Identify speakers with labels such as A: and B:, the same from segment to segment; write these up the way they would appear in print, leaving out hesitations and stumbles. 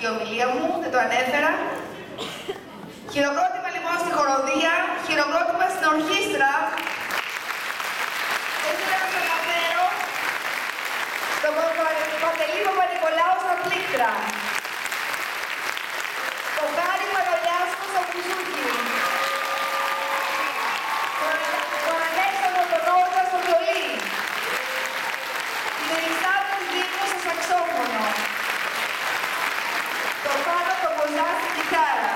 A: η ομιλία μου, δεν το ανέφερα. Χειροκρότημα λοιπόν στη χοροδία, χειροκρότημα στην ορχήστρα. Δεν ήθελα να σας αναφέρω στον Παντελή Παπα-Νικολάου στα πλήκτρα. Το Χάρη Μαρολιάσκο στο μπουζούκι. Τον Ανέξανο τον Όρτα στο βιολί. Την Ελισάβετ Δήμο στο σαξόφωνο. Το Πάνο τον Κοζά στη κιθάρα.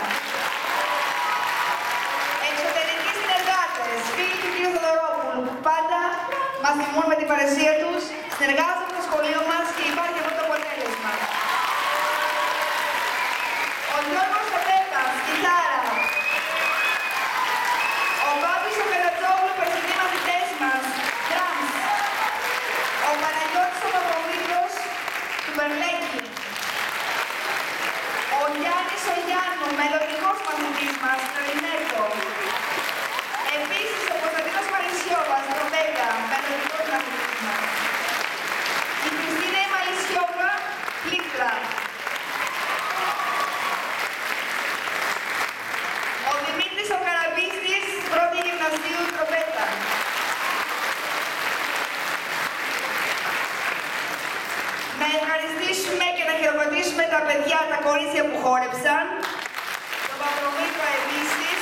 A: Εξωτερικοί συνεργάτες, φίλοι του κ. Θοδωρόπουλου, που πάντα μας θυμούν με την παρουσία τους, συνεργάζονται στο σχολείο μας και υπάρχει αυτό το αποτέλεσμα. Ο Γιώργος Κατέκας, κιθάρα. Ο Παύλος ο Πελατζόγλου, περσινοί μαθητές μας, drums. Ο Παναγιώτης ο Παπαδόπουλος, του Μπερλέκη. Ο Γιάννης ο Γιάννου, μελλοντικός μαθητής μας, κλαρινέτο. Επίσης, ο Κωνσταντίνος Μαλισσιώβας, τρομπέτα, μελλοντικός μαθητής μας. Η Χριστίνα η Μαλισσιώβα, πλήκτρα. Ο Δημήτρης ο Καραμπίστης, πρώτη γυμνασίου, τρομπέτα. Να ευχαριστήσουμε και να χειροκροτήσουμε τα παιδιά, τα κορίτσια που χόρεψαν. Τον Παπρομήτρο επίσης.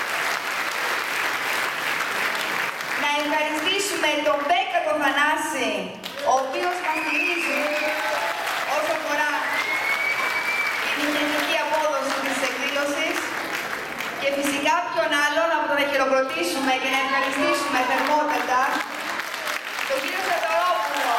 A: Να ευχαριστήσουμε τον Μπέκα τον Θανάση, ο οποίος μας στηρίζει όσο αφορά την ηγετική απόδοση της εκδήλωσης. Και φυσικά ποιον άλλον από το να χειροκροτήσουμε και να ευχαριστήσουμε θερμότατα τον κύριο Σαντορόπουλο.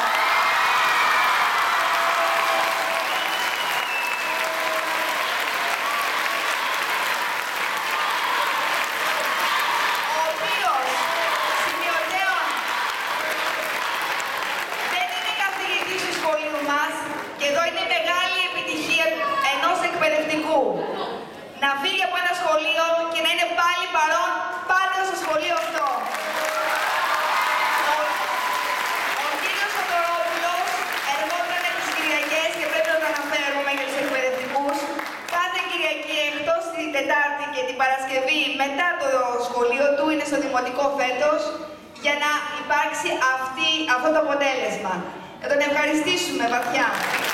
A: Ο οποίος σημειωτέων δεν είναι καθηγητής του σχολείου μας και εδώ είναι μεγάλη επιτυχία ενός εκπαιδευτικού. Να φύγει από ένα σχολείο και να είναι πάλι παρόν πάντα στο σχολείο αυτό. Ο κύριος Θοδωρόπουλος ερχόταν τις Κυριακές και πρέπει να το αναφέρουμε για τους εκπαιδευτικούς. Κάθε Κυριακή εκτός την Τετάρτη και την Παρασκευή μετά το σχολείο του, είναι στο δημοτικό φέτος, για να υπάρξει αυτό το αποτέλεσμα. Να τον ευχαριστήσουμε βαθιά.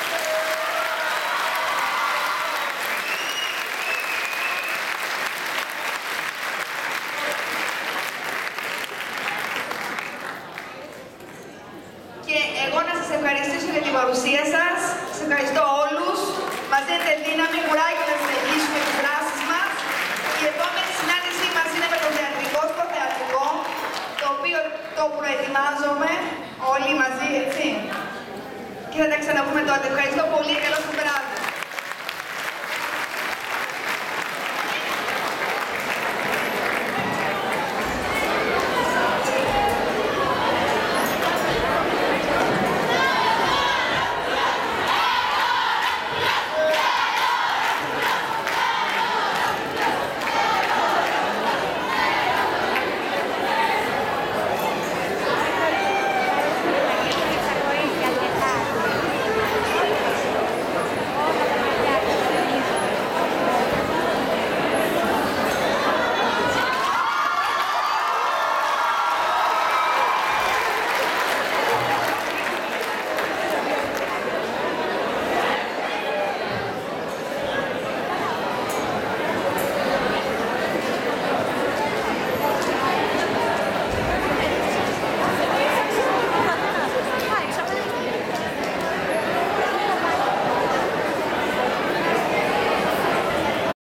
A: Ευχαριστήσω για την παρουσία σας. Σας ευχαριστώ όλους. Μας δίνετε δύναμη, κουράγιο να συνεχίσουμε τις δράσεις μας. Η επόμενη συνάντησή μας είναι με το θεατρικό, στο θεατρικό, το οποίο το προετοιμάζομαι όλοι μαζί, έτσι. Και θα τα ξαναπούμε τότε. Ευχαριστώ πολύ.